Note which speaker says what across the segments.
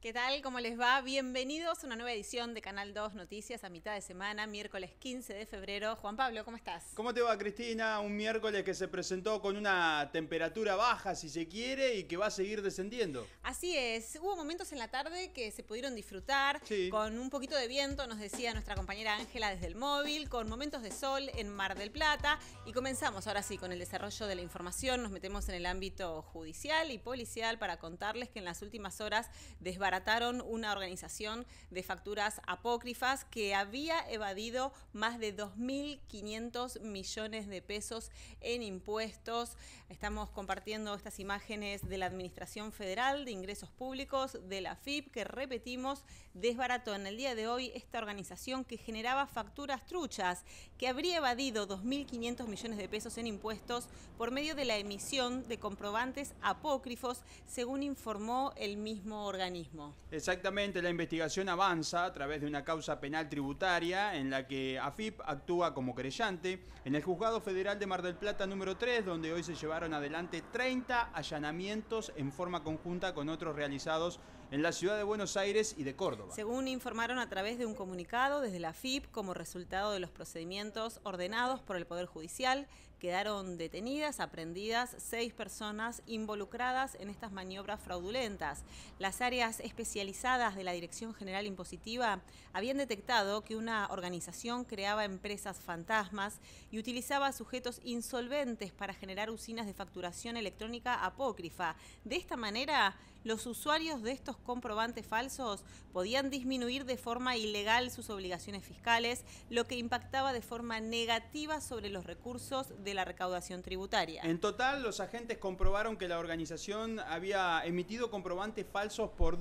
Speaker 1: ¿Qué tal? ¿Cómo les va? Bienvenidos a una nueva edición de Canal 2 Noticias a mitad de semana, miércoles 15 de febrero. Juan Pablo, ¿cómo estás?
Speaker 2: ¿Cómo te va, Cristina? Un miércoles que se presentó con una temperatura baja, si se quiere, y que va a seguir descendiendo.
Speaker 1: Así es, hubo momentos en la tarde que se pudieron disfrutar
Speaker 2: Sí.
Speaker 1: con un poquito de viento, nos decía nuestra compañera Ángela desde el móvil, con momentos de sol en Mar del Plata. Y comenzamos ahora sí con el desarrollo de la información. Nos metemos en el ámbito judicial y policial para contarles que en las últimas horas desbarataron una organización de facturas apócrifas que había evadido más de 2.500 millones de pesos en impuestos. Estamos compartiendo estas imágenes de la Administración Federal de Ingresos Públicos, de la AFIP, que repetimos, desbarató en el día de hoy esta organización que generaba facturas truchas, que habría evadido 2.500 millones de pesos en impuestos por medio de la emisión de comprobantes apócrifos, según informó el mismo organismo.
Speaker 2: Exactamente, la investigación avanza a través de una causa penal tributaria en la que AFIP actúa como querellante en el Juzgado Federal de Mar del Plata número 3, donde hoy se llevaron adelante 30 allanamientos en forma conjunta con otros realizados en la ciudad de Buenos Aires y de Córdoba.
Speaker 1: Según informaron a través de un comunicado desde la AFIP, como resultado de los procedimientos ordenados por el Poder Judicial, quedaron detenidas, aprehendidas 6 personas involucradas en estas maniobras fraudulentas. Las áreas especializadas de la Dirección General Impositiva habían detectado que una organización creaba empresas fantasmas y utilizaba sujetos insolventes para generar usinas de facturación electrónica apócrifa. De esta manera, los usuarios de estos comprobantes falsos podían disminuir de forma ilegal sus obligaciones fiscales, lo que impactaba de forma negativa sobre los recursos de la recaudación tributaria.
Speaker 2: En total, los agentes comprobaron que la organización había emitido comprobantes falsos por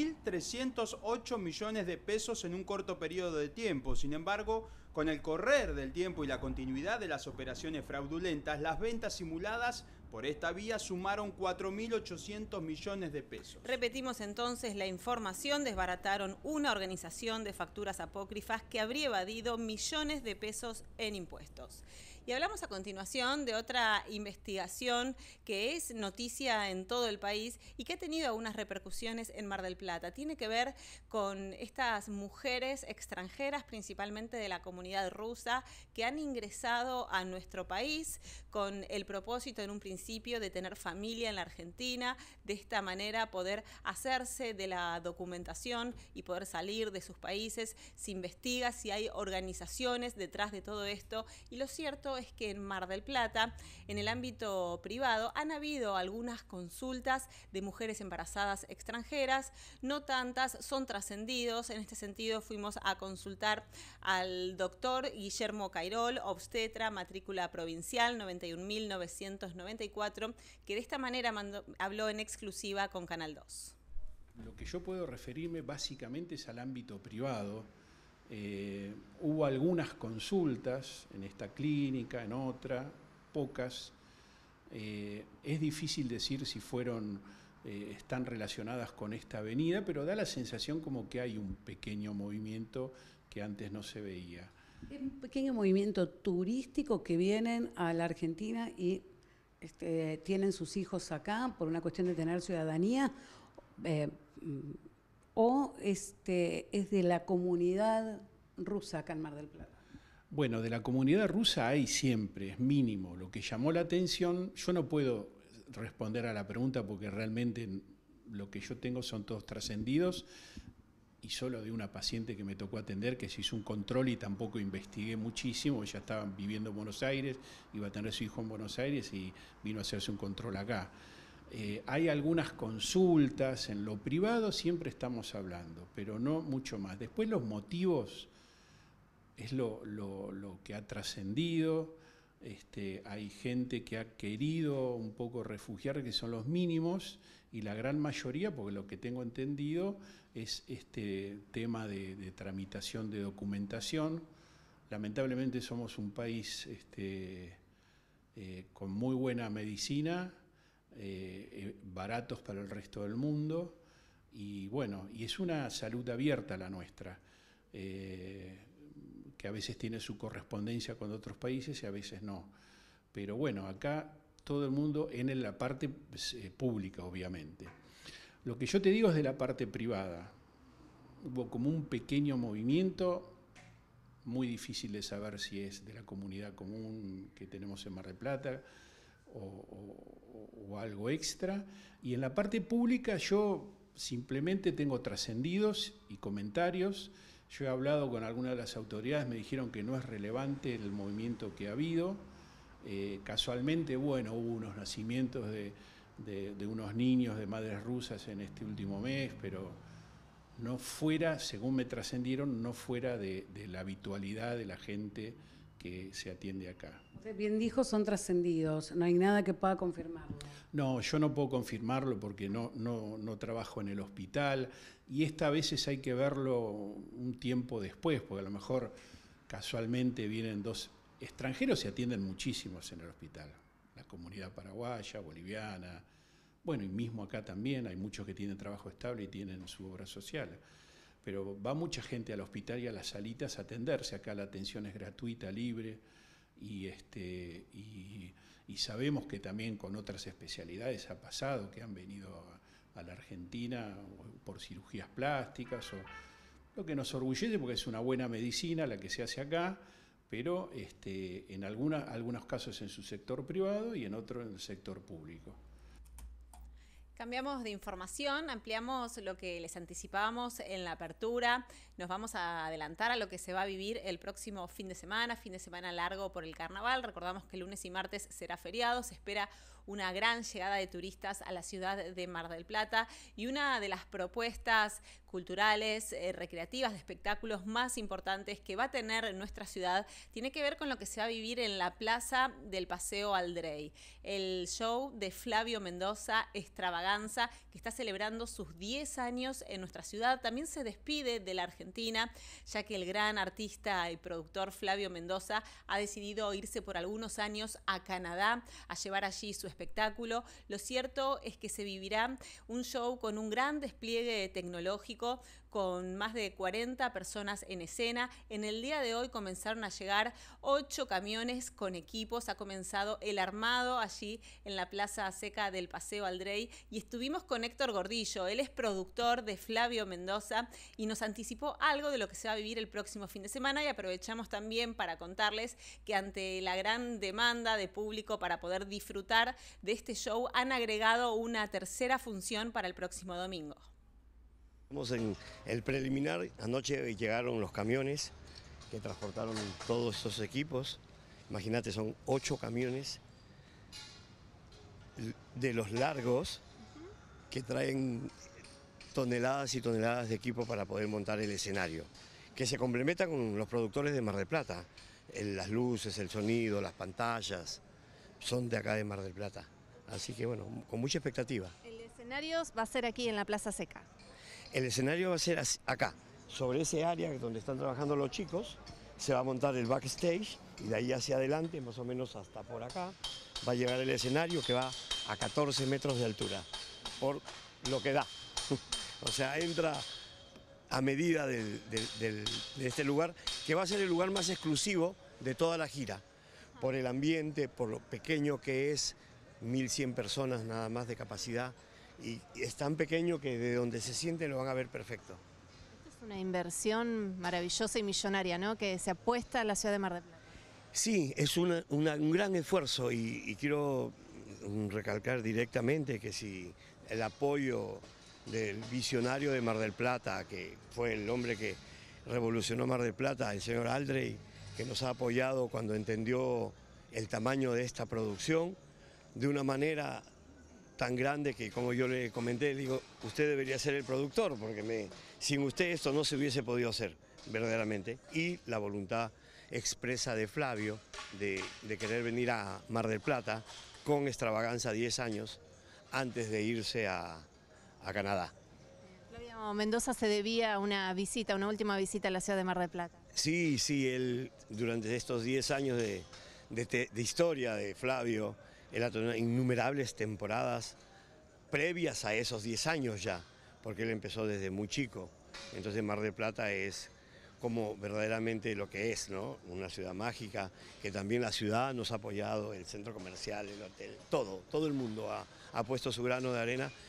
Speaker 2: 2.308 millones de pesos en un corto periodo de tiempo. Sin embargo, con el correr del tiempo y la continuidad de las operaciones fraudulentas, las ventas simuladas por esta vía sumaron 4.800 millones de pesos.
Speaker 1: Repetimos entonces la información: desbarataron una organización de facturas apócrifas que habría evadido millones de pesos en impuestos. Y hablamos a continuación de otra investigación que es noticia en todo el país y que ha tenido algunas repercusiones en Mar del Plata. Tiene que ver con estas mujeres extranjeras, principalmente de la comunidad rusa, que han ingresado a nuestro país con el propósito en un principio de tener familia en la Argentina, de esta manera poder hacerse de la documentación y poder salir de sus países. Se investiga si hay organizaciones detrás de todo esto, y lo cierto es que en Mar del Plata, en el ámbito privado, han habido algunas consultas de mujeres embarazadas extranjeras, no tantas, son trascendidos. En este sentido fuimos a consultar al doctor Guillermo Cairol, obstetra, matrícula provincial 91.994, que de esta manera habló en exclusiva con Canal 2.
Speaker 3: Lo que yo puedo referirme básicamente es al ámbito privado. Hubo algunas consultas en esta clínica, en otra, pocas. Es difícil decir si están relacionadas con esta avenida, pero da la sensación como que hay un pequeño movimiento que antes no se veía.
Speaker 4: Es un pequeño movimiento turístico que vienen a la Argentina y tienen sus hijos acá por una cuestión de tener ciudadanía, o es de la comunidad rusa acá en Mar del Plata.
Speaker 3: Bueno, de la comunidad rusa hay siempre, es mínimo. Lo que llamó la atención, yo no puedo responder a la pregunta porque realmente lo que yo tengo son todos trascendidos, y solo de una paciente que me tocó atender, que se hizo un control y tampoco investigué muchísimo. Ella estaba viviendo en Buenos Aires, iba a tener su hijo en Buenos Aires y vino a hacerse un control acá. Hay algunas consultas en lo privado, siempre estamos hablando, pero no mucho más. Después los motivos es lo que ha trascendido. Hay gente que ha querido un poco refugiar, que son los mínimos, y la gran mayoría, porque lo que tengo entendido es este tema de tramitación de documentación. Lamentablemente somos un país con muy buena medicina, baratos para el resto del mundo, y bueno, y es una salud abierta la nuestra, que a veces tiene su correspondencia con otros países y a veces no. Pero bueno, acá todo el mundo en la parte pública, obviamente. Lo que yo te digo es de la parte privada. Hubo como un pequeño movimiento, muy difícil de saber si es de la comunidad común que tenemos en Mar del Plata o algo extra. Y en la parte pública yo simplemente tengo trascendidos y comentarios. Yo he hablado con algunas de las autoridades, me dijeron que no es relevante el movimiento que ha habido. Casualmente, bueno, hubo unos nacimientos de unos niños de madres rusas en este último mes, pero no fuera, según me trascendieron, no fuera de la habitualidad de la gente que se atiende acá.
Speaker 4: Bien dijo, son trascendidos, no hay nada que pueda confirmarlo.
Speaker 3: No, yo no puedo confirmarlo porque no trabajo en el hospital y esta a veces hay que verlo un tiempo después, porque a lo mejor casualmente vienen dos extranjeros, se atienden muchísimos en el hospital, la comunidad paraguaya, boliviana, bueno, y mismo acá también hay muchos que tienen trabajo estable y tienen su obra social. Pero va mucha gente al hospital y a las salitas a atenderse. Acá la atención es gratuita, libre, y sabemos que también con otras especialidades ha pasado, que han venido a la Argentina por cirugías plásticas, lo que nos orgullece porque es una buena medicina la que se hace acá, pero en algunos casos en su sector privado y en otros en el sector público.
Speaker 1: Cambiamos de información, ampliamos lo que les anticipábamos en la apertura, nos vamos a adelantar a lo que se va a vivir el próximo fin de semana largo por el carnaval. Recordamos que lunes y martes será feriado, se espera una gran llegada de turistas a la ciudad de Mar del Plata y una de las propuestas culturales, recreativas, de espectáculos más importantes que va a tener nuestra ciudad tiene que ver con lo que se va a vivir en la plaza del Paseo Aldrey. El show de Flavio Mendoza, Extravaganza, que está celebrando sus 10 años en nuestra ciudad. También se despide de la Argentina, ya que el gran artista y productor Flavio Mendoza ha decidido irse por algunos años a Canadá a llevar allí su espectáculo. Lo cierto es que se vivirá un show con un gran despliegue tecnológico, con más de 40 personas en escena. En el día de hoy comenzaron a llegar 8 camiones con equipos. Ha comenzado el armado allí en la Plaza Seca del Paseo Aldrey y estuvimos con Héctor Gordillo. Él es productor de Flavio Mendoza y nos anticipó algo de lo que se va a vivir el próximo fin de semana, y aprovechamos también para contarles que ante la gran demanda de público para poder disfrutar de este show han agregado una tercera función para el próximo domingo.
Speaker 5: Estamos en el preliminar. Anoche llegaron los camiones que transportaron todos estos equipos. Imagínate, son 8 camiones de los largos que traen toneladas y toneladas de equipo para poder montar el escenario, que se complementa con los productores de Mar del Plata. Las luces, el sonido, las pantallas, son de acá de Mar del Plata. Así que bueno, con mucha expectativa.
Speaker 6: El escenario va a ser aquí en la Plaza Seca.
Speaker 5: El escenario va a ser acá, sobre ese área donde están trabajando los chicos. Se va a montar el backstage y de ahí hacia adelante, más o menos hasta por acá, va a llegar el escenario que va a 14 metros de altura, por lo que da. O sea, entra a medida de este lugar, que va a ser el lugar más exclusivo de toda la gira, por el ambiente, por lo pequeño que es, 1.100 personas nada más de capacidad. Y es tan pequeño que de donde se siente lo van a ver perfecto.
Speaker 6: Esto es una inversión maravillosa y millonaria, ¿no?, que se apuesta a la ciudad de Mar del Plata.
Speaker 5: Sí, es un gran esfuerzo y quiero recalcar directamente que si el apoyo del visionario de Mar del Plata, que fue el hombre que revolucionó Mar del Plata, el señor Aldrey, que nos ha apoyado cuando entendió el tamaño de esta producción, de una manera tan grande que, como yo le comenté, le digo, usted debería ser el productor, porque sin usted esto no se hubiese podido hacer, verdaderamente. Y la voluntad expresa de Flavio de querer venir a Mar del Plata con Extravaganza 10 años antes de irse a Canadá.
Speaker 6: Flavio Mendoza se debía una última visita a la ciudad de Mar del Plata.
Speaker 5: Sí, él durante estos 10 años de historia de Flavio, él ha tenido innumerables temporadas previas a esos 10 años ya, porque él empezó desde muy chico. Entonces Mar del Plata es como verdaderamente lo que es, ¿no? Una ciudad mágica, que también la ciudad nos ha apoyado, el centro comercial, el hotel, todo el mundo ha puesto su grano de arena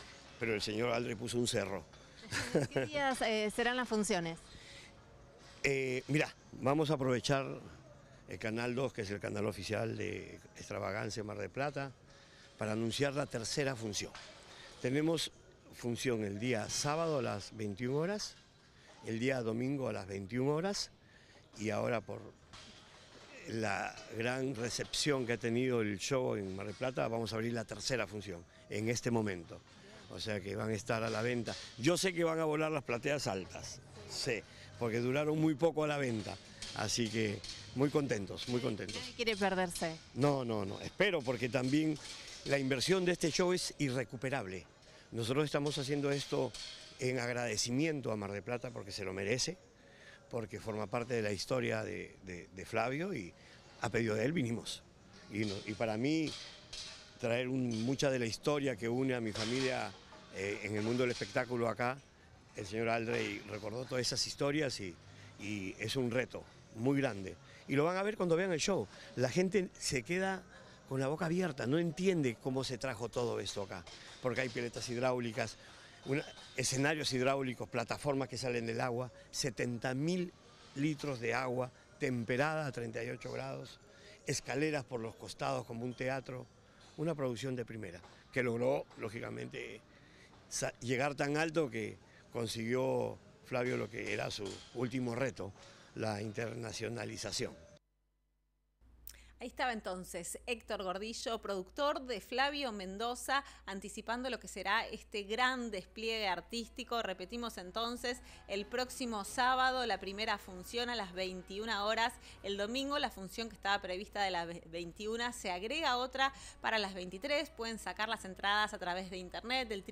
Speaker 5: pero el señor Aldre puso un cerro.
Speaker 6: ¿Qué días serán las funciones?
Speaker 5: Mirá, vamos a aprovechar el Canal 2, que es el canal oficial de Extravagancia Mar del Plata, para anunciar la tercera función. Tenemos función el día sábado a las 21 horas, el día domingo a las 21 horas, y ahora por la gran recepción que ha tenido el show en Mar del Plata, vamos a abrir la tercera función en este momento. O sea que van a estar a la venta. Yo sé que van a volar las plateas altas, sé, porque duraron muy poco a la venta. Así que muy contentos, muy contentos.
Speaker 6: ¿Nadie quiere perderse?
Speaker 5: No, espero, porque también la inversión de este show es irrecuperable. Nosotros estamos haciendo esto en agradecimiento a Mar del Plata porque se lo merece, porque forma parte de la historia de Flavio y a pedido de él vinimos. Y para mí traer mucha de la historia que une a mi familia en el mundo del espectáculo acá, el señor Aldre recordó todas esas historias y es un reto muy grande. Y lo van a ver cuando vean el show. La gente se queda con la boca abierta, no entiende cómo se trajo todo esto acá, porque hay piletas hidráulicas, escenarios hidráulicos, plataformas que salen del agua, 70.000 litros de agua temperada a 38 grados, escaleras por los costados como un teatro, una producción de primera, que logró, lógicamente, llegar tan alto que consiguió Flavio lo que era su último reto, la internacionalización.
Speaker 1: Ahí estaba entonces Héctor Gordillo, productor de Flavio Mendoza, anticipando lo que será este gran despliegue artístico. Repetimos entonces, el próximo sábado la primera función a las 21 horas. El domingo la función que estaba prevista de las 21 se agrega otra para las 23. Pueden sacar las entradas a través de internet del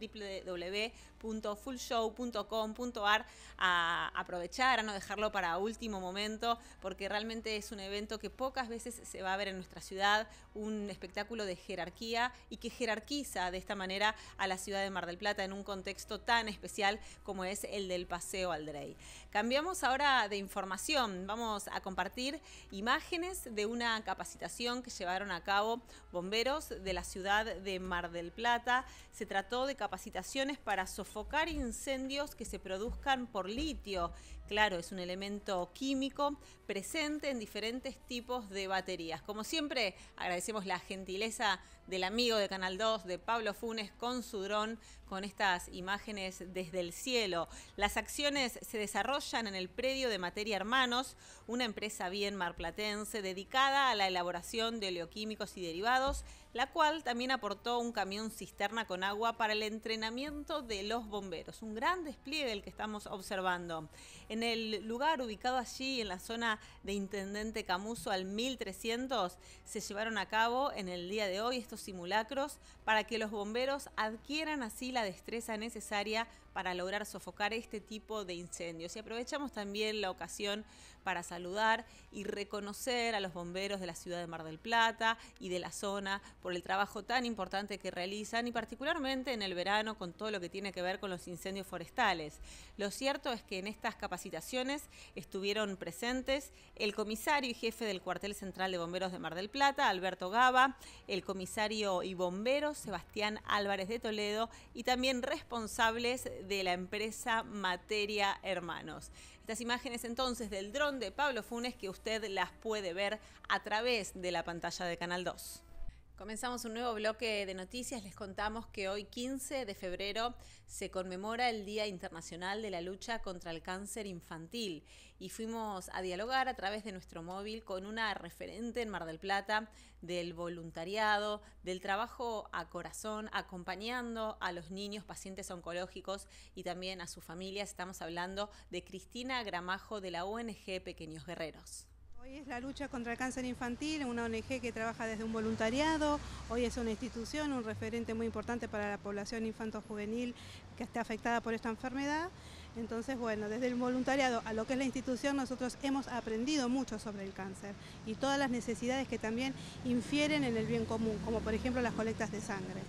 Speaker 1: www.fullshow.com.ar, a aprovechar, a no dejarlo para último momento, porque realmente es un evento que pocas veces se va a ver en nuestra ciudad, un espectáculo de jerarquía y que jerarquiza de esta manera a la ciudad de Mar del Plata en un contexto tan especial como es el del Paseo Aldrey. Cambiamos ahora de información, vamos a compartir imágenes de una capacitación que llevaron a cabo bomberos de la ciudad de Mar del Plata. Se trató de capacitaciones para sofocar incendios que se produzcan por litio. Claro, es un elemento químico presente en diferentes tipos de baterías. Como siempre, agradecemos la gentileza del amigo de Canal 2, de Pablo Funes, con su dron, con estas imágenes desde el cielo. Las acciones se desarrollan en el predio de Materia Hermanos, una empresa bien marplatense dedicada a la elaboración de oleoquímicos y derivados, la cual también aportó un camión cisterna con agua para el entrenamiento de los bomberos. Un gran despliegue el que estamos observando. En el lugar ubicado allí en la zona de Intendente Camuso al 1300 se llevaron a cabo en el día de hoy estos simulacros para que los bomberos adquieran así la destreza necesaria para lograr sofocar este tipo de incendios. Y aprovechamos también la ocasión para saludar y reconocer a los bomberos de la ciudad de Mar del Plata y de la zona por el trabajo tan importante que realizan, y particularmente en el verano con todo lo que tiene que ver con los incendios forestales. Lo cierto es que en estas capacitaciones estuvieron presentes el comisario y jefe del cuartel central de bomberos de Mar del Plata, Alberto Gaba, el comisario y bombero Sebastián Álvarez de Toledo, y también responsables de la empresa Materia Hermanos. Estas imágenes entonces del dron de Pablo Funes, que usted las puede ver a través de la pantalla de Canal 2. Comenzamos un nuevo bloque de noticias. Les contamos que hoy, 15 de febrero, se conmemora el Día Internacional de la Lucha contra el Cáncer Infantil. Y fuimos a dialogar a través de nuestro móvil con una referente en Mar del Plata del voluntariado, del trabajo a corazón, acompañando a los niños pacientes oncológicos y también a sus familias. Estamos hablando de Cristina Gramajo, de la ONG Pequeños Guerreros.
Speaker 7: Hoy es la lucha contra el cáncer infantil, una ONG que trabaja desde un voluntariado. Hoy es una institución, un referente muy importante para la población infanto-juvenil que está afectada por esta enfermedad. Entonces, bueno, desde el voluntariado a lo que es la institución, nosotros hemos aprendido mucho sobre el cáncer y todas las necesidades que también infieren en el bien común, como por ejemplo las colectas de sangre.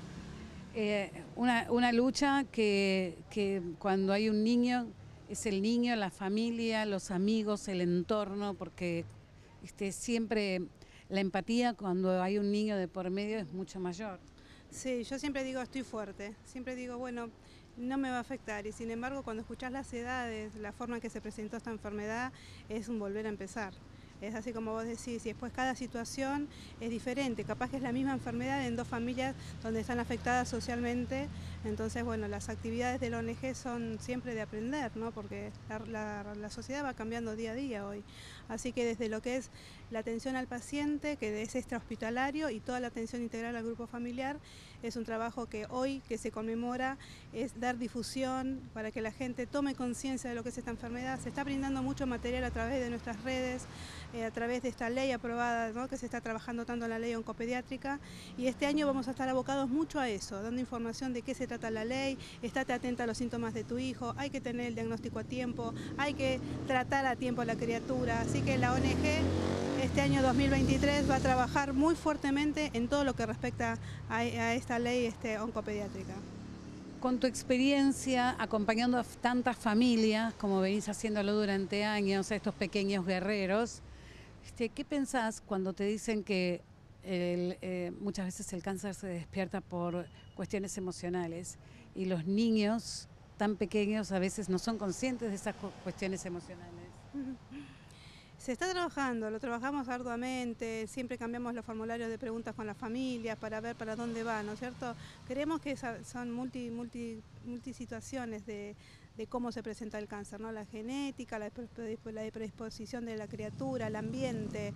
Speaker 4: Una lucha que cuando hay un niño, es el niño, la familia, los amigos, el entorno, porque siempre la empatía cuando hay un niño de por medio es mucho mayor.
Speaker 7: Sí, yo siempre digo estoy fuerte, siempre digo, bueno, no me va a afectar y sin embargo cuando escuchás las edades, la forma en que se presentó esta enfermedad es un volver a empezar. Es así como vos decís, y después cada situación es diferente, capaz que es la misma enfermedad en dos familias donde están afectadas socialmente, entonces bueno, las actividades de la ONG son siempre de aprender, ¿no? Porque la sociedad va cambiando día a día hoy, así que desde lo que es la atención al paciente, que es extrahospitalario, y toda la atención integral al grupo familiar, es un trabajo que hoy, que se conmemora, es dar difusión para que la gente tome conciencia de lo que es esta enfermedad. Se está brindando mucho material a través de nuestras redes, a través de esta ley aprobada, ¿no? Que se está trabajando tanto en la ley oncopediátrica, y este año vamos a estar abocados mucho a eso, dando información de qué se trata la ley, estate atenta a los síntomas de tu hijo, hay que tener el diagnóstico a tiempo, hay que tratar a tiempo a la criatura, así que la ONG este año 2023 va a trabajar muy fuertemente en todo lo que respecta a esta ley oncopediátrica.
Speaker 4: Con tu experiencia acompañando a tantas familias, como venís haciéndolo durante años, a estos pequeños guerreros, ¿qué pensás cuando te dicen que muchas veces el cáncer se despierta por cuestiones emocionales y los niños tan pequeños a veces no son conscientes de esas cuestiones emocionales?
Speaker 7: Se está trabajando, lo trabajamos arduamente, siempre cambiamos los formularios de preguntas con las familias para ver para dónde va, ¿no es cierto? Creemos que son multisituaciones de cómo se presenta el cáncer, ¿no? La genética, la predisposición de la criatura, el ambiente,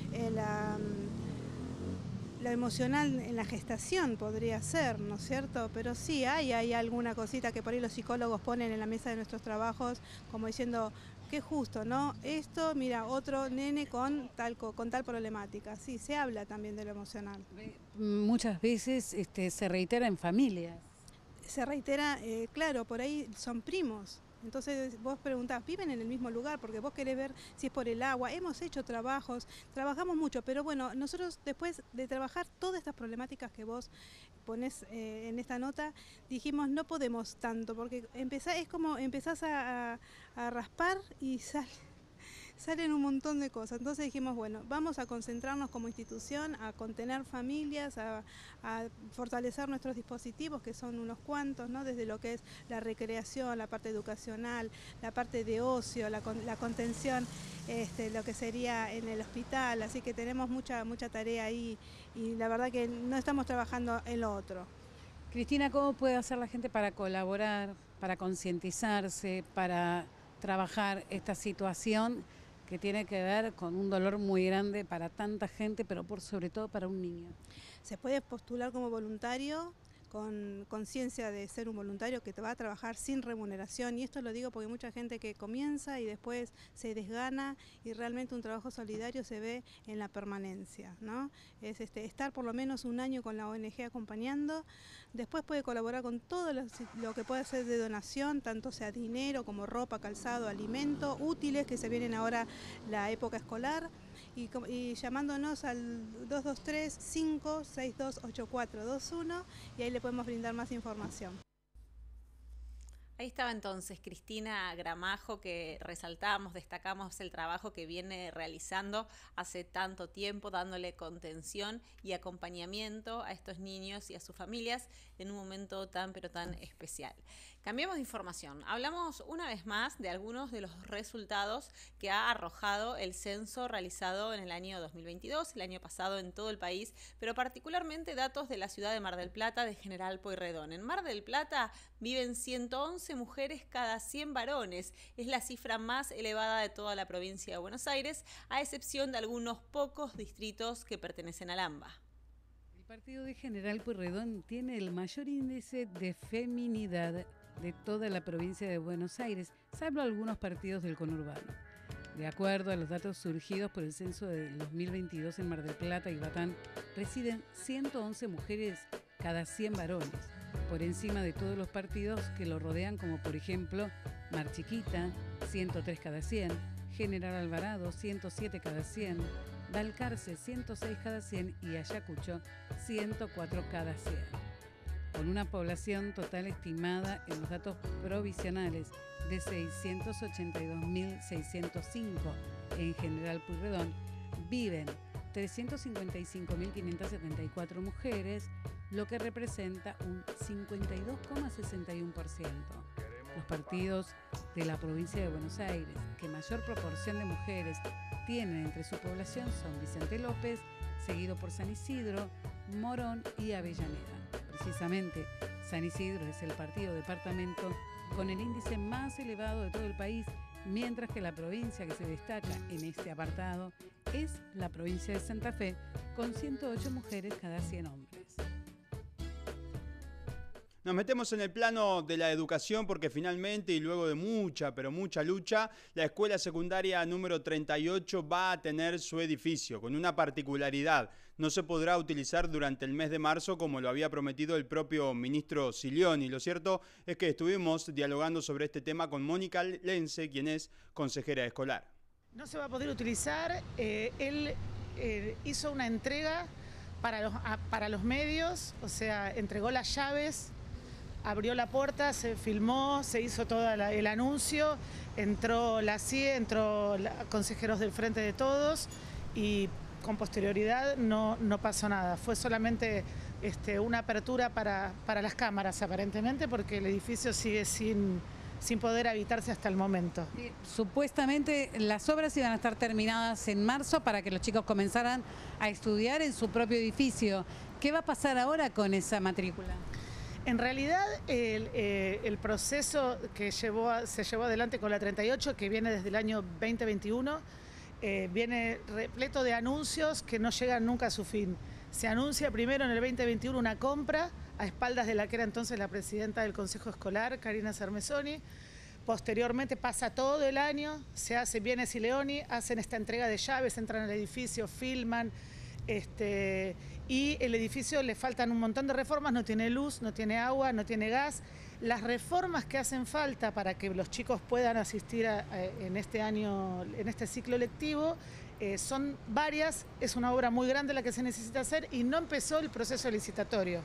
Speaker 7: lo emocional en la gestación podría ser, ¿no es cierto? Pero sí, hay alguna cosita que por ahí los psicólogos ponen en la mesa de nuestros trabajos, como diciendo, qué justo, ¿no? Esto, mira, otro nene con tal problemática. Sí, se habla también de lo emocional.
Speaker 4: Muchas veces se reitera en familias.
Speaker 7: Se reitera, claro, por ahí son primos. Entonces vos preguntás, ¿viven en el mismo lugar? Porque vos querés ver si es por el agua. Hemos hecho trabajamos mucho, pero bueno, nosotros después de trabajar todas estas problemáticas que vos ponés en esta nota, dijimos no podemos tanto, porque es como empezás a raspar y salen un montón de cosas. Entonces dijimos, bueno, vamos a concentrarnos como institución, a contener familias, a fortalecer nuestros dispositivos, que son unos cuantos, ¿no? Desde lo que es la recreación, la parte educacional, la parte de ocio, la contención, lo que sería en el hospital. Así que tenemos mucha tarea ahí y la verdad que no estamos trabajando en lo otro.
Speaker 4: Cristina, ¿cómo puede hacer la gente para colaborar, para concientizarse, para trabajar esta situación que tiene que ver con un dolor muy grande para tanta gente, pero sobre todo para un niño?
Speaker 7: Se puede postular como voluntario, con conciencia de ser un voluntario que te va a trabajar sin remuneración, y esto lo digo porque hay mucha gente que comienza y después se desgana, y realmente un trabajo solidario se ve en la permanencia, ¿no? Es estar por lo menos un año con la ONG acompañando. Después puede colaborar con todo lo que puede hacer de donación, tanto sea dinero como ropa, calzado, alimento, útiles, que se vienen ahora la época escolar, y llamándonos al 223-562-8421, y ahí le podemos brindar más información.
Speaker 1: Ahí estaba entonces Cristina Gramajo, que resaltamos, destacamos el trabajo que viene realizando hace tanto tiempo, dándole contención y acompañamiento a estos niños y a sus familias en un momento tan pero tan especial. Cambiamos de información. Hablamos una vez más de algunos de los resultados que ha arrojado el censo realizado en el año 2022, el año pasado en todo el país, pero particularmente datos de la ciudad de Mar del Plata, de General Pueyrredón. En Mar del Plata viven 111 mujeres cada 100 varones. Es la cifra más elevada de toda la provincia de Buenos Aires, a excepción de algunos pocos distritos que pertenecen al AMBA.
Speaker 4: El partido de General Pueyrredón tiene el mayor índice de feminidad de toda la provincia de Buenos Aires, salvo algunos partidos del conurbano. De acuerdo a los datos surgidos por el censo de 2022 en Mar del Plata y Batán, residen 111 mujeres cada 100 varones, por encima de todos los partidos que lo rodean, como por ejemplo Mar Chiquita, 103 cada 100, General Alvarado, 107 cada 100, Balcarce, 106 cada 100 y Ayacucho, 104 cada 100. Con una población total estimada en los datos provisionales de 682.605 en General Pueyrredón, viven 355.574 mujeres, lo que representa un 52,61%. Los partidos de la provincia de Buenos Aires que mayor proporción de mujeres tienen entre su población son Vicente López, seguido por San Isidro, Morón y Avellaneda. Precisamente, San Isidro es el partido departamento con el índice más elevado de todo el país, mientras que la provincia que se destaca en este apartado es la provincia de Santa Fe, con 108 mujeres cada 100 hombres.
Speaker 2: Nos metemos en el plano de la educación porque finalmente, y luego de mucha, pero mucha lucha, la escuela secundaria número 38 va a tener su edificio, con una particularidad. No se podrá utilizar durante el mes de marzo como lo había prometido el propio ministro Silioni. Lo cierto es que estuvimos dialogando sobre este tema con Mónica Lense, quien es consejera escolar.
Speaker 8: No se va a poder utilizar. Él hizo una entrega para los medios, o sea, entregó las llaves, abrió la puerta, se filmó, se hizo todo el anuncio, entró la CIE, entró consejeros del Frente de Todos y con posterioridad no pasó nada. Fue solamente una apertura para las cámaras aparentemente, porque el edificio sigue sin poder habitarse hasta el momento.
Speaker 4: Supuestamente las obras iban a estar terminadas en marzo para que los chicos comenzaran a estudiar en su propio edificio. ¿Qué va a pasar ahora con esa matrícula?
Speaker 8: En realidad el proceso que se llevó adelante con la 38, que viene desde el año 2021, viene repleto de anuncios que no llegan nunca a su fin. Se anuncia primero en el 2021 una compra a espaldas de la que era entonces la presidenta del Consejo Escolar, Karina Cermesoni. Posteriormente pasa todo el año, se hace Bienes y Leoni, hacen esta entrega de llaves, entran al edificio, filman, y el edificio le faltan un montón de reformas, no tiene luz, no tiene agua, no tiene gas. Las reformas que hacen falta para que los chicos puedan asistir en este año, en este ciclo lectivo, son varias. Es una obra muy grande la que se necesita hacer y no empezó el proceso licitatorio.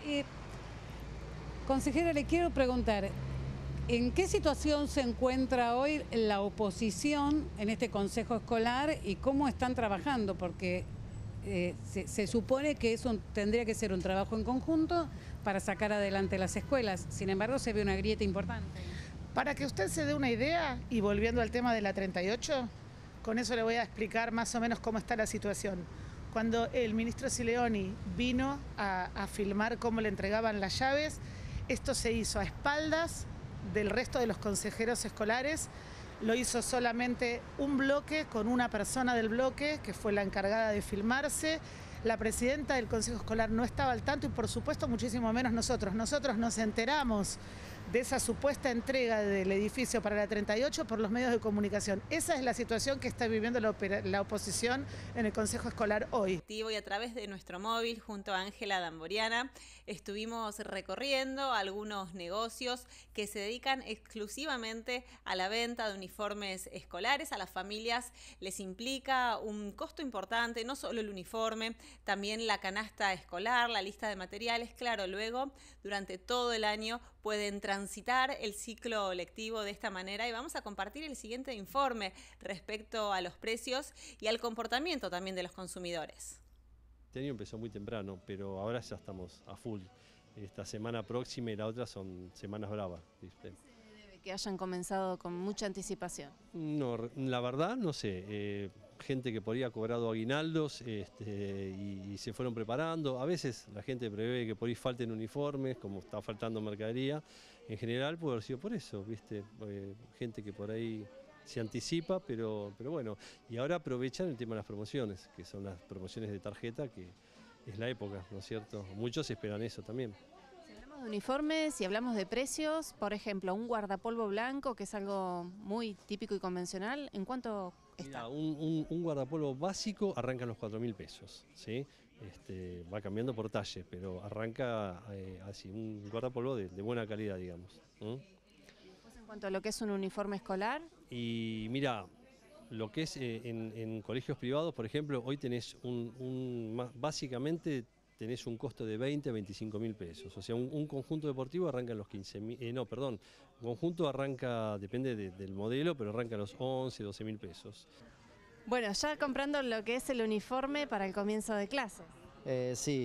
Speaker 4: Consejera, le quiero preguntar, ¿en qué situación se encuentra hoy la oposición en este consejo escolar y cómo están trabajando? Porque se supone que tendría que ser un trabajo en conjunto para sacar adelante las escuelas. Sin embargo, se ve una grieta importante.
Speaker 8: Para que usted se dé una idea, y volviendo al tema de la 38, con eso le voy a explicar más o menos cómo está la situación. Cuando el ministro Silioni vino a filmar cómo le entregaban las llaves, esto se hizo a espaldas del resto de los consejeros escolares. Lo hizo solamente un bloque con una persona del bloque, que fue la encargada de filmarse. La presidenta del Consejo Escolar no estaba al tanto y por supuesto muchísimo menos nosotros. Nosotros nos enteramos de esa supuesta entrega del edificio para la 38 por los medios de comunicación. Esa es la situación que está viviendo la oposición en el Consejo Escolar hoy.
Speaker 1: Y a través de nuestro móvil, junto a Ángela Damboriana, estuvimos recorriendo algunos negocios que se dedican exclusivamente a la venta de uniformes escolares. A las familias les implica un costo importante, no solo el uniforme, también la canasta escolar, la lista de materiales. Claro, luego, durante todo el año, pueden transitar el ciclo lectivo de esta manera y vamos a compartir el siguiente informe respecto a los precios y al comportamiento también de los consumidores.
Speaker 9: Este año empezó muy temprano, pero ahora ya estamos a full. Esta semana próxima y la otra son semanas bravas. ¿Viste?
Speaker 6: ¿Qué se debe que hayan comenzado con mucha anticipación?
Speaker 9: No, la verdad no sé. Gente que por ahí ha cobrado aguinaldos y se fueron preparando. A veces la gente prevé que por ahí falten uniformes, como está faltando mercadería. En general puede haber sido por eso, ¿viste? Gente que por ahí se anticipa, pero bueno. Y ahora aprovechan el tema de las promociones, que son las promociones de tarjeta, que es la época, ¿no es cierto? Muchos esperan eso también.
Speaker 6: Si hablamos de uniformes y hablamos de precios, por ejemplo, un guardapolvo blanco, que es algo muy típico y convencional, ¿en cuánto está?
Speaker 9: Mira, un guardapolvo básico arranca en los 4.000 pesos, ¿sí? Va cambiando por talle, pero arranca así, un guardapolvo de buena calidad, digamos.
Speaker 6: Después, en cuanto a lo que es un uniforme escolar.
Speaker 9: Y mira, lo que es en colegios privados, por ejemplo, hoy tenés básicamente tenés un costo de 20 a 25.000 pesos. O sea, un conjunto deportivo arranca en los 15.000, un conjunto arranca, depende del modelo, pero arranca en los 11, 12.000 pesos.
Speaker 6: Bueno, ya comprando lo que es el uniforme para el comienzo de clases.
Speaker 10: Sí,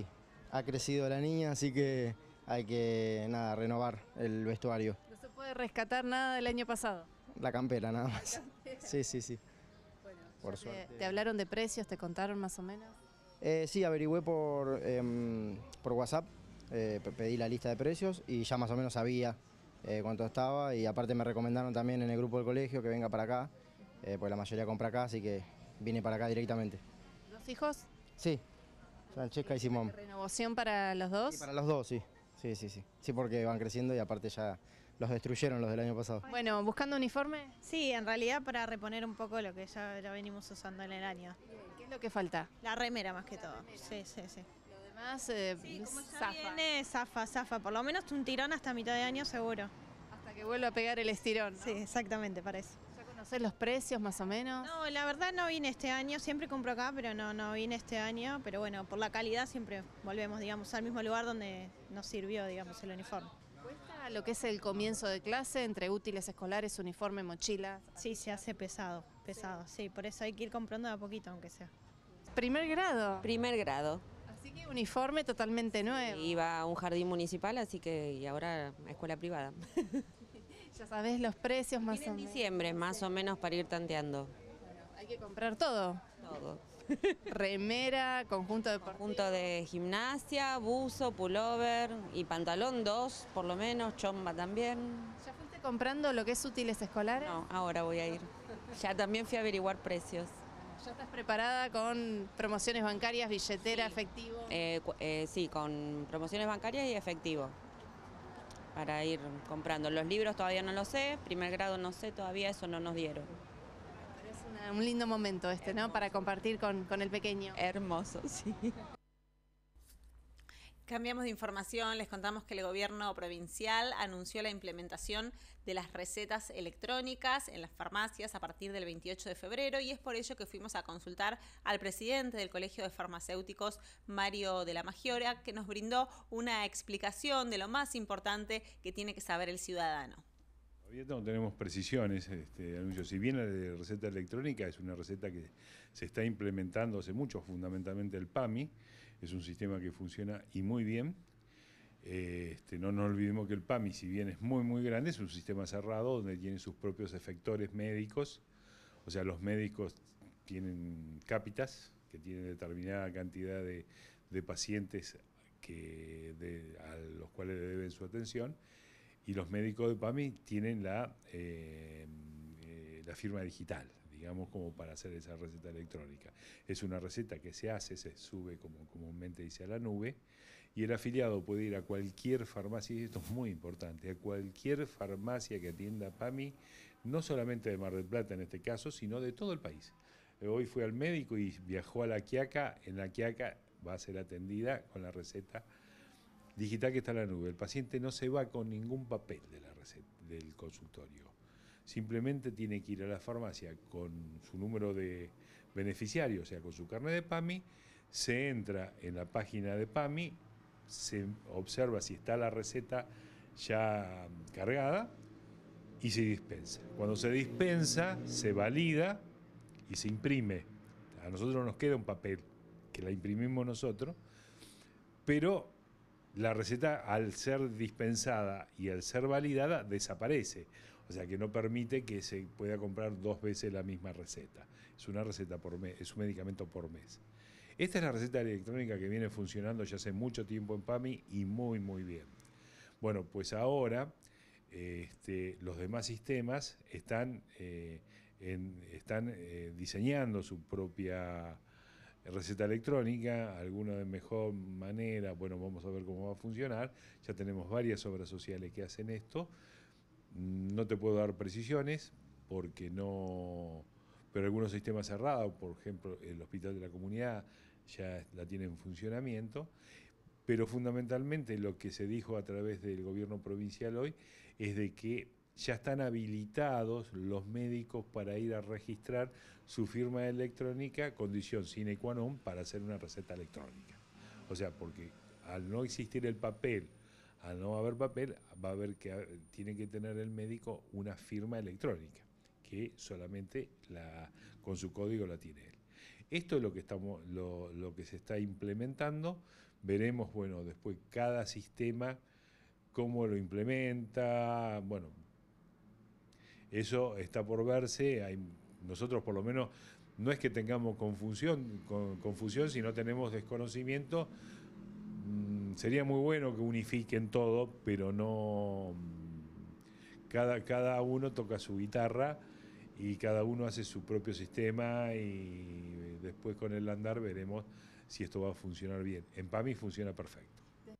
Speaker 10: ha crecido la niña, así que hay que, nada, renovar el vestuario.
Speaker 6: ¿No se puede rescatar nada del año pasado?
Speaker 10: La campera, nada más. Sí, sí, sí.
Speaker 6: Bueno,
Speaker 10: por suerte.
Speaker 6: ¿Te hablaron de precios? ¿Te contaron más o menos?
Speaker 10: Sí, averigüé por WhatsApp, pedí la lista de precios y ya más o menos sabía cuánto estaba, y aparte me recomendaron también en el grupo del colegio que venga para acá, pues la mayoría compra acá, así que vine para acá directamente.
Speaker 6: ¿Dos hijos?
Speaker 10: Sí, Francesca y Simón.
Speaker 6: ¿Renovación para los dos?
Speaker 10: Sí, para los dos, sí. Sí, sí, sí. Sí, porque van creciendo y aparte ya los destruyeron los del año pasado.
Speaker 6: Bueno, ¿buscando uniforme?
Speaker 11: Sí, en realidad para reponer un poco lo que ya venimos usando en el año.
Speaker 6: ¿Qué es lo que falta?
Speaker 11: La remera más que todo. Sí, sí, sí.
Speaker 6: Lo demás,
Speaker 11: Como ya
Speaker 6: zafa.
Speaker 11: viene, zafa. Por lo menos un tirón hasta mitad de año seguro.
Speaker 6: Hasta que vuelva a pegar el estirón, ¿no?
Speaker 11: Sí, exactamente, para eso.
Speaker 6: ¿Ya conocés los precios más o menos?
Speaker 11: No, la verdad no vine este año, siempre compro acá, pero no vine este año. Pero bueno, por la calidad siempre volvemos, digamos, al mismo lugar donde nos sirvió, digamos, el uniforme.
Speaker 6: ¿Cuesta lo que es el comienzo de clase entre útiles escolares, uniforme, mochila?
Speaker 11: Sí, se hace pesado, sí, por eso hay que ir comprando de a poquito, aunque sea.
Speaker 6: ¿Primer grado?
Speaker 12: Primer grado.
Speaker 6: Así que uniforme totalmente nuevo.
Speaker 12: Iba a un jardín municipal, así que y ahora a escuela privada.
Speaker 6: Ya sabés los precios más
Speaker 12: Viene
Speaker 6: o
Speaker 12: en
Speaker 6: menos.
Speaker 12: diciembre, más o menos, para ir tanteando.
Speaker 6: Hay que comprar todo.
Speaker 12: Todo.
Speaker 6: Remera, conjunto deportivo.
Speaker 12: Conjunto de gimnasia, buzo, pullover y pantalón 2, por lo menos, chomba también.
Speaker 6: ¿Ya fuiste comprando lo que es útiles escolares?
Speaker 12: No, ahora voy a ir. Ya también fui a averiguar precios.
Speaker 6: ¿Ya estás preparada con promociones bancarias, billetera, efectivo?
Speaker 12: Sí, con promociones bancarias y efectivo. Para ir comprando. Los libros todavía no lo sé, primer grado no sé, todavía eso no nos dieron.
Speaker 6: Pero es un lindo momento este, ¿no? Para compartir con el pequeño.
Speaker 12: Hermoso, sí.
Speaker 1: Cambiamos de información, les contamos que el gobierno provincial anunció la implementación de las recetas electrónicas en las farmacias a partir del 28 de febrero y es por ello que fuimos a consultar al presidente del Colegio de Farmacéuticos, Mario de la Maggiora, que nos brindó una explicación de lo más importante que tiene que saber el ciudadano.
Speaker 13: Todavía no tenemos precisiones, anuncio. Si bien la de receta electrónica es una receta que se está implementando hace mucho, fundamentalmente el PAMI, es un sistema que funciona y muy bien. No nos olvidemos que el PAMI, si bien es muy, muy grande, es un sistema cerrado donde tiene sus propios efectores médicos. O sea, los médicos tienen cápitas, que tienen determinada cantidad de pacientes a los cuales le deben su atención. Y los médicos de PAMI tienen la firma digital, digamos, como para hacer esa receta electrónica. Es una receta que se sube, como comúnmente dice, a la nube, y el afiliado puede ir a cualquier farmacia, y esto es muy importante, a cualquier farmacia que atienda PAMI, no solamente de Mar del Plata en este caso, sino de todo el país. Hoy fue al médico y viajó a La Quiaca. En La Quiaca va a ser atendida con la receta digital que está en la nube. El paciente no se va con ningún papel de la receta, del consultorio. Simplemente tiene que ir a la farmacia con su número de beneficiario, o sea, con su carnet de PAMI, se entra en la página de PAMI, se observa si está la receta ya cargada y se dispensa. Cuando se dispensa, se valida y se imprime. A nosotros nos queda un papel que la imprimimos nosotros, pero la receta, al ser dispensada y al ser validada, desaparece. O sea que no permite que se pueda comprar 2 veces la misma receta. Es una receta por mes, es un medicamento por mes. Esta es la receta electrónica que viene funcionando ya hace mucho tiempo en PAMI y muy, muy bien. Bueno, pues ahora los demás sistemas están diseñando su propia receta electrónica, alguna de mejor manera. Bueno, vamos a ver cómo va a funcionar. Ya tenemos varias obras sociales que hacen esto. No te puedo dar precisiones porque no, pero algunos sistemas cerrados, por ejemplo, el Hospital de la Comunidad ya la tiene en funcionamiento, pero fundamentalmente lo que se dijo a través del gobierno provincial hoy es de que ya están habilitados los médicos para ir a registrar su firma electrónica, condición sine qua non para hacer una receta electrónica. O sea, porque al no existir el papel, al no haber papel, va a haber que tiene que tener el médico una firma electrónica, que solamente con su código la tiene él. Esto es lo que se está implementando. Veremos, bueno, después cada sistema, cómo lo implementa, bueno, eso está por verse. Nosotros por lo menos no es que tengamos confusión, sino tenemos desconocimiento. Sería muy bueno que unifiquen todo, pero no. Cada uno toca su guitarra y cada uno hace su propio sistema, y después con el andar veremos si esto va a funcionar bien. En PAMI funciona perfecto.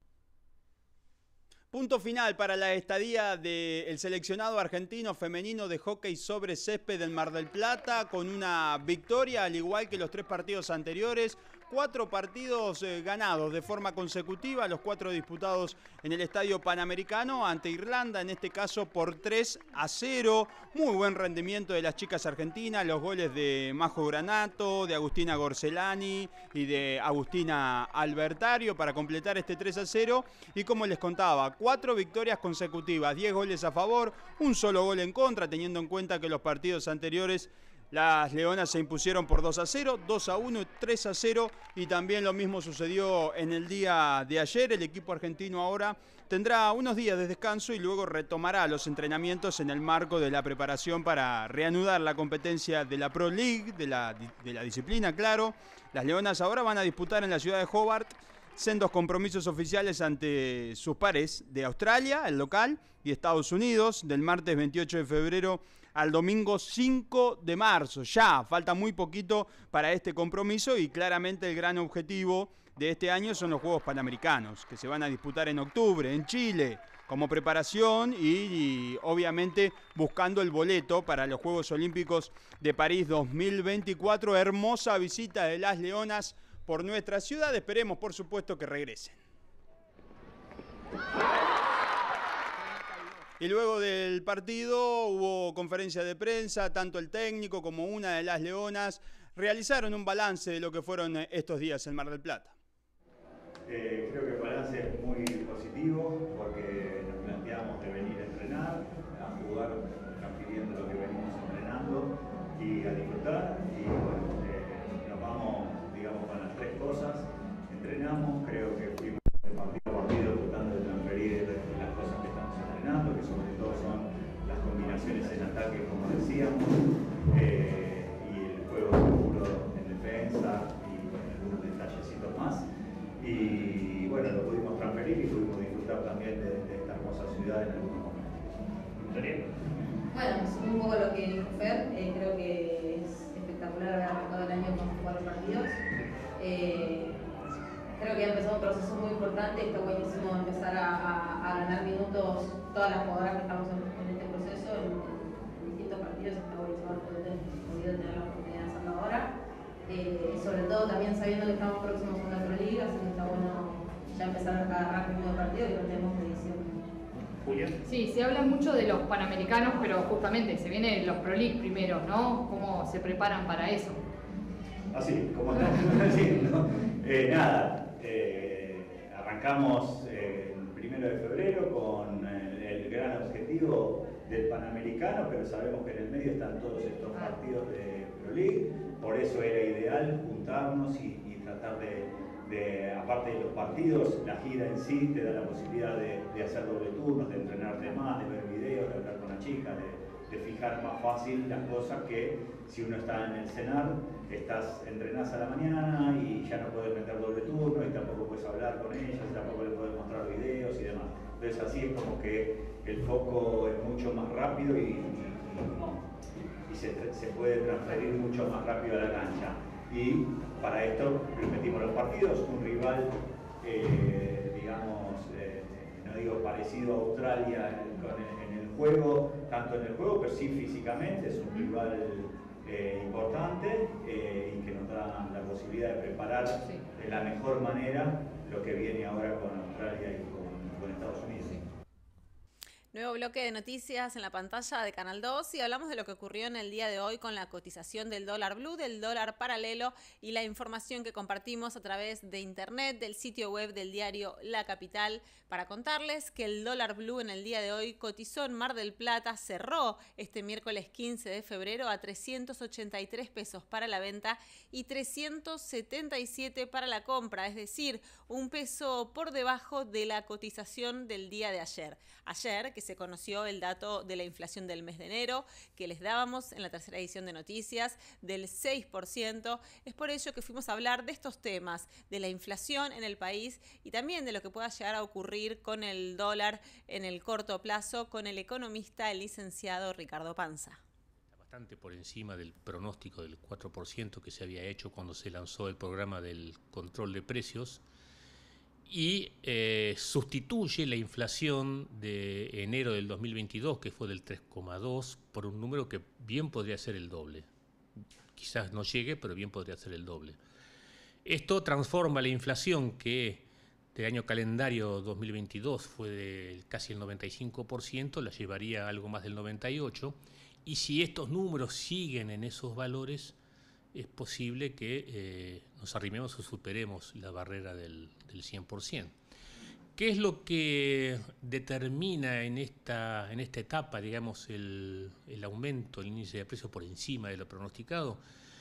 Speaker 2: Punto final para la estadía del seleccionado argentino femenino de hockey sobre césped en Mar del Plata, con una victoria al igual que los 3 partidos anteriores. 4 partidos ganados de forma consecutiva, los 4 disputados en el Estadio Panamericano ante Irlanda, en este caso por 3-0. Muy buen rendimiento de las chicas argentinas, los goles de Majo Granato, de Agustina Gorcelani y de Agustina Albertario para completar este 3-0. Y como les contaba, 4 victorias consecutivas, 10 goles a favor, un solo gol en contra, teniendo en cuenta que los partidos anteriores las Leonas se impusieron por 2-0, 2-1, 3-0, y también lo mismo sucedió en el día de ayer. El equipo argentino ahora tendrá unos días de descanso y luego retomará los entrenamientos en el marco de la preparación para reanudar la competencia de la Pro League, de la disciplina, claro. Las Leonas ahora van a disputar en la ciudad de Hobart sendos compromisos oficiales ante sus pares de Australia, el local, y Estados Unidos, del martes 28 de febrero al domingo 5 de marzo. Ya falta muy poquito para este compromiso, y claramente el gran objetivo de este año son los Juegos Panamericanos, que se van a disputar en octubre en Chile, como preparación y obviamente buscando el boleto para los Juegos Olímpicos de París 2024. Hermosa visita de las Leonas por nuestra ciudad. Esperemos, por supuesto, que regresen. Y luego del partido hubo conferencia de prensa, tanto el técnico como una de las Leonas realizaron un balance de lo que fueron estos días en Mar del Plata.
Speaker 14: Creo que el balance es muy positivo, porque nos planteamos de venir a entrenar, a jugar, transfiriendo lo que venimos entrenando y a disfrutar. Y bueno, nos vamos, digamos, con las 3 cosas. Entrenamos, creo que fuimos de partido a partido tratando de transferir las cosas que estamos entrenando, que sobre todo son las combinaciones en ataque, como decíamos, y el juego seguro en defensa, y bueno, algunos detallecitos más. Y bueno, lo pudimos transferir y pudimos disfrutar también de esta hermosa ciudad en algunos momentos.
Speaker 15: Bueno, es un poco lo que dijo Fer. Creo que es espectacular haber arrancado el año con 4 partidos. Creo que ha empezado un proceso muy importante. Está buenísimo empezar a ganar minutos todas las jugadoras que estamos en este proceso, en distintos partidos. Está buenísimo haber podido tener la oportunidad de hacerlo ahora. Sobre todo también sabiendo que estamos próximos a una Pro League, así que está bueno ya empezar a agarrar ritmo de partido y lo tenemos de diciembre.
Speaker 16: Julia. Sí, se habla mucho de los Panamericanos, pero justamente se vienen los Pro League primero, ¿no? ¿Cómo se preparan para eso?
Speaker 14: Así, como estamos haciendo. Arrancamos el 1 de febrero con el gran objetivo del Panamericano, pero sabemos que en el medio están todos estos partidos de Pro League. Por eso era ideal juntarnos y tratar de, aparte de los partidos, la gira en sí te da la posibilidad de hacer doble turnos, de entrenarte más, de ver videos, de hablar con la chica, de fijar más fácil las cosas que si uno está en el CENAR, entrenás a la mañana y ya no puedes meter doble turno y tampoco puedes hablar con ellas, tampoco le puedes mostrar videos y demás. Entonces así es como que el foco es mucho más rápido y se puede transferir mucho más rápido a la cancha. Y para esto repetimos los partidos, un rival, digamos, no digo parecido a Australia en el juego, tanto en el juego, pero sí físicamente, es un rival importante y que nos da la posibilidad de preparar de la mejor manera lo que viene ahora con Australia y con Estados Unidos.
Speaker 1: Nuevo bloque de noticias en la pantalla de Canal 2 y hablamos de lo que ocurrió en el día de hoy con la cotización del dólar blue, del dólar paralelo y la información que compartimos a través de internet, del sitio web del diario La Capital, para contarles que el dólar blue en el día de hoy cotizó en Mar del Plata, cerró este miércoles 15 de febrero a 383 pesos para la venta y 377 para la compra, es decir, un peso por debajo de la cotización del día de ayer. Ayer, que se conoció el dato de la inflación del mes de enero, que les dábamos en la tercera edición de Noticias, del 6%. Es por ello que fuimos a hablar de estos temas, de la inflación en el país y también de lo que pueda llegar a ocurrir con el dólar en el corto plazo, con el economista, el licenciado Ricardo Panza.
Speaker 17: Bastante por encima del pronóstico del 4% que se había hecho cuando se lanzó el programa del control de precios, y sustituye la inflación de enero del 2022, que fue del 3,2, por un número que bien podría ser el doble. Quizás no llegue, pero bien podría ser el doble. Esto transforma la inflación, que del año calendario 2022 fue de casi el 95%, la llevaría a algo más del 98%, y si estos números siguen en esos valores, es posible que nos arrimemos o superemos la barrera del 100%. ¿Qué es lo que determina en esta etapa, digamos, el aumento del índice de precios por encima de lo pronosticado?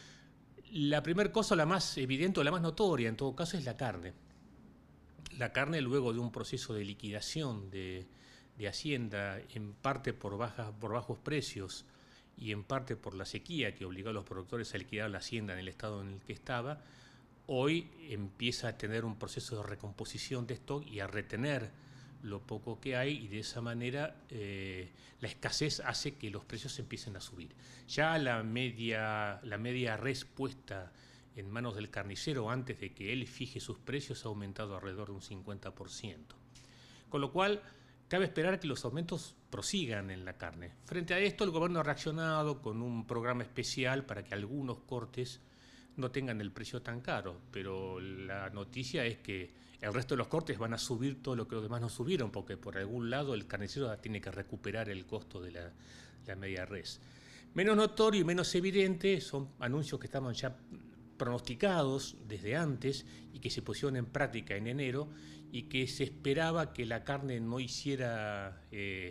Speaker 17: La primera cosa, la más evidente o la más notoria en todo caso, es la carne. La carne, luego de un proceso de liquidación de Hacienda, en parte por bajos precios, y en parte por la sequía que obligó a los productores a liquidar la hacienda en el estado en el que estaba, hoy empieza a tener un proceso de recomposición de stock y a retener lo poco que hay, y de esa manera la escasez hace que los precios empiecen a subir. Ya la media res puesta en manos del carnicero antes de que él fije sus precios ha aumentado alrededor de un 50%. Con lo cual, cabe esperar que los aumentos prosigan en la carne. Frente a esto, el gobierno ha reaccionado con un programa especial para que algunos cortes no tengan el precio tan caro, pero la noticia es que el resto de los cortes van a subir todo lo que los demás no subieron, porque por algún lado el carnicero tiene que recuperar el costo de la media res. Menos notorio y menos evidente son anuncios que estaban ya pronosticados desde antes y que se pusieron en práctica en enero, y que se esperaba que la carne no hiciera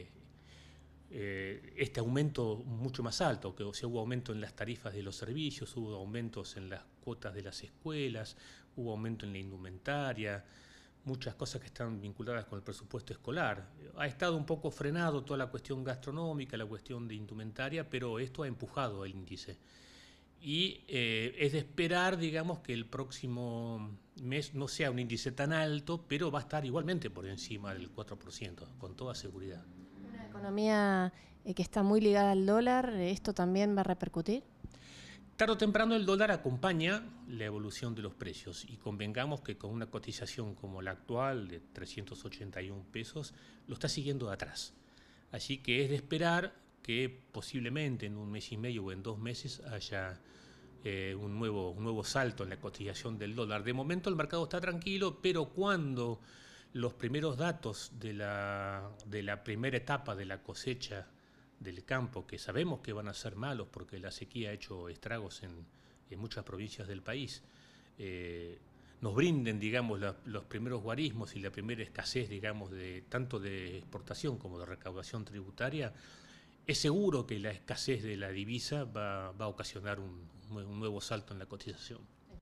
Speaker 17: este aumento mucho más alto, que hubo aumento en las tarifas de los servicios, hubo aumentos en las cuotas de las escuelas, hubo aumento en la indumentaria, muchas cosas que están vinculadas con el presupuesto escolar. Ha estado un poco frenado toda la cuestión gastronómica, la cuestión de indumentaria, pero esto ha empujado el índice. Y es de esperar, digamos, que el próximo mes no sea un índice tan alto, pero va a estar igualmente por encima del 4%, con toda seguridad.
Speaker 6: Una economía que está muy ligada al dólar, ¿esto también va a repercutir?
Speaker 17: Tarde o temprano el dólar acompaña la evolución de los precios, y convengamos que con una cotización como la actual de 381 pesos, lo está siguiendo de atrás. Así que es de esperar que posiblemente en un mes y medio o en 2 meses haya un nuevo salto en la cotización del dólar. De momento el mercado está tranquilo, pero cuando los primeros datos de la primera etapa de la cosecha del campo, que sabemos que van a ser malos porque la sequía ha hecho estragos en muchas provincias del país, nos brinden, digamos, los primeros guarismos y la primera escasez, digamos, tanto de exportación como de recaudación tributaria, es seguro que la escasez de la divisa va a ocasionar un nuevo salto en la cotización.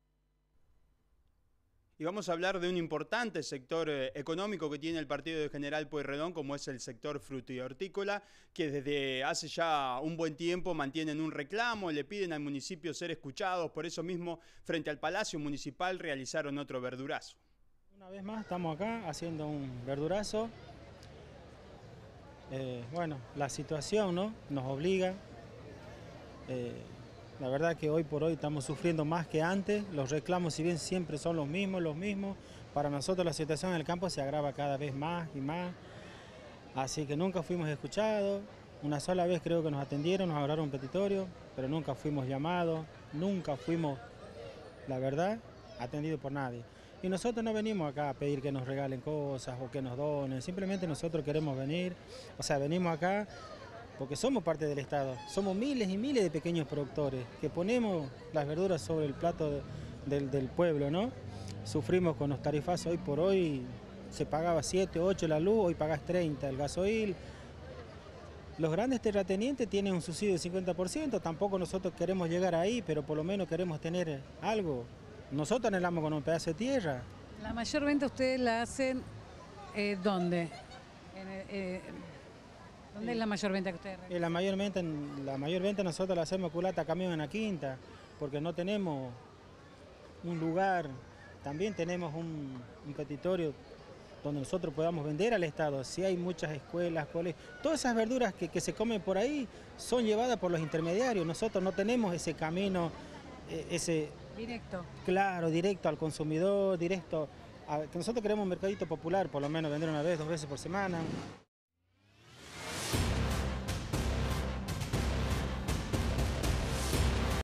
Speaker 2: Y vamos a hablar de un importante sector económico que tiene el partido de General Pueyrredón, como es el sector fruto y hortícola, que desde hace ya un buen tiempo mantienen un reclamo, le piden al municipio ser escuchados. Por eso mismo, frente al Palacio Municipal realizaron otro verdurazo.
Speaker 18: Una vez más estamos acá haciendo un verdurazo. Bueno, la situación, ¿no?, nos obliga. La verdad que hoy por hoy estamos sufriendo más que antes. Los reclamos, si bien siempre son los mismos, para nosotros la situación en el campo se agrava cada vez más y más. Así que nunca fuimos escuchados. Una sola vez creo que nos atendieron, nos agarraron un petitorio, pero nunca fuimos llamados, nunca fuimos, la verdad, atendidos por nadie. Y nosotros no venimos acá a pedir que nos regalen cosas o que nos donen, simplemente nosotros queremos venir, o sea, venimos acá porque somos parte del Estado, somos miles y miles de pequeños productores que ponemos las verduras sobre el plato del pueblo, ¿no? Sufrimos con los tarifazos, hoy por hoy se pagaba 7, 8 la luz, hoy pagás 30 el gasoil. Los grandes terratenientes tienen un subsidio del 50%, tampoco nosotros queremos llegar ahí, pero por lo menos queremos tener algo. Nosotros anhelamos con un pedazo de tierra.
Speaker 4: ¿La mayor venta ustedes la hacen dónde? ¿Dónde es la mayor venta que ustedes realizan?
Speaker 18: La mayor venta nosotros la hacemos culata camión en la quinta, porque no tenemos un lugar, también tenemos un petitorio donde nosotros podamos vender al Estado. Si hay muchas escuelas, colegios, todas esas verduras que se comen por ahí son llevadas por los intermediarios. Nosotros no tenemos ese camino, ese...
Speaker 4: Directo. Claro,
Speaker 18: directo al consumidor, directo... Que nosotros queremos un mercadito popular, por lo menos vender una vez, 2 veces por semana.